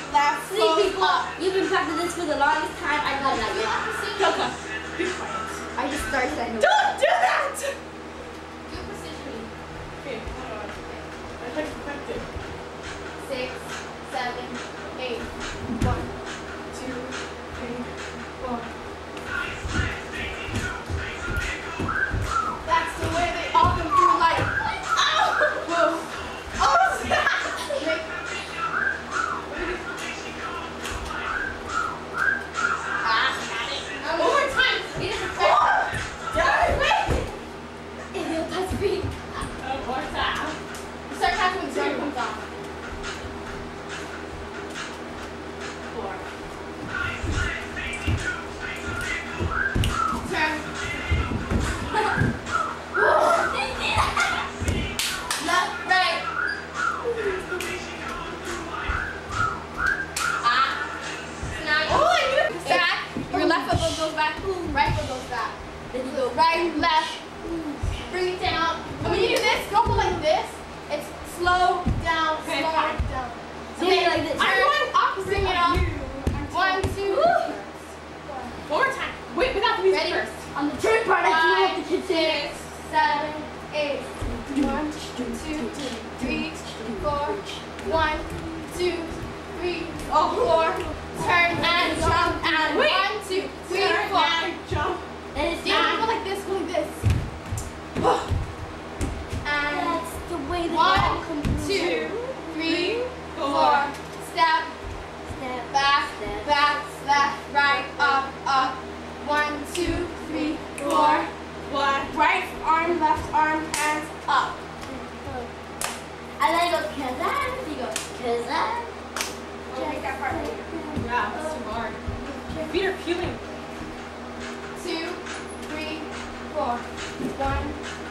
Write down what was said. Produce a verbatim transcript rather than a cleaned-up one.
left, See, goes people, up. you've been practicing this for the longest time. I know that yet. Coca, be quiet. I just started. I know. Don't do that! Do precision. Okay, hold on. I think effective. Six, seven, eight. One, two, three, four. That's the way they all come through life. Oh! Whoa. Oh, snap! Ah, got it. One more time. It is a Die! Wait! If you'll touch me. Oh, what's that? Start counting when the sun comes on. Four. Turn. Left, right. Ah. So now you Oh, I knew it. back. Your left foot goes back. Right foot goes back. Then you go right, left. Bring it down. And when you do this, don't go like this. It's slow down, Okay, slow fine. down. Do it like this. I'm going opposite. Bring it up. One, two. One more time. Wait, without the music Ready? first. On the turn part, I do Five, have the kids in. six, seven, eight. One, two, three, four. One, two, three, Oh. four. Turn and jump and Wait. one, two, three, Turn four. and jump. And it's See, don't go like this, go like this. And That's the way that they all come one, through. two, three, four. four. Step, Step, back, step. back, left, right, up, up. One, two, three, four. One. Right arm, left arm, hands up. And then you go, cause I, you go, cause I. We'll make that part later. Yeah, that's too hard. My feet are peeling. Two, three, four. One,